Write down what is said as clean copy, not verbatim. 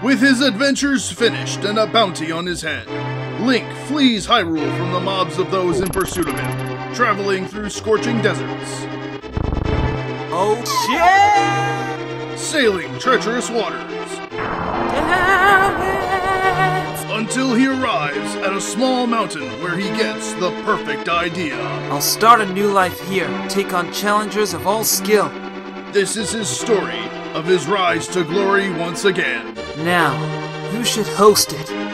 With his adventures finished and a bounty on his head, Link flees Hyrule from the mobs of those in pursuit of him, traveling through scorching deserts. Oh shit! Sailing treacherous waters. Damn it! Until he arrives at a small mountain where he gets the perfect idea. I'll start a new life here, take on challengers of all skill. This is his story of his rise to glory once again. Now, who should host it?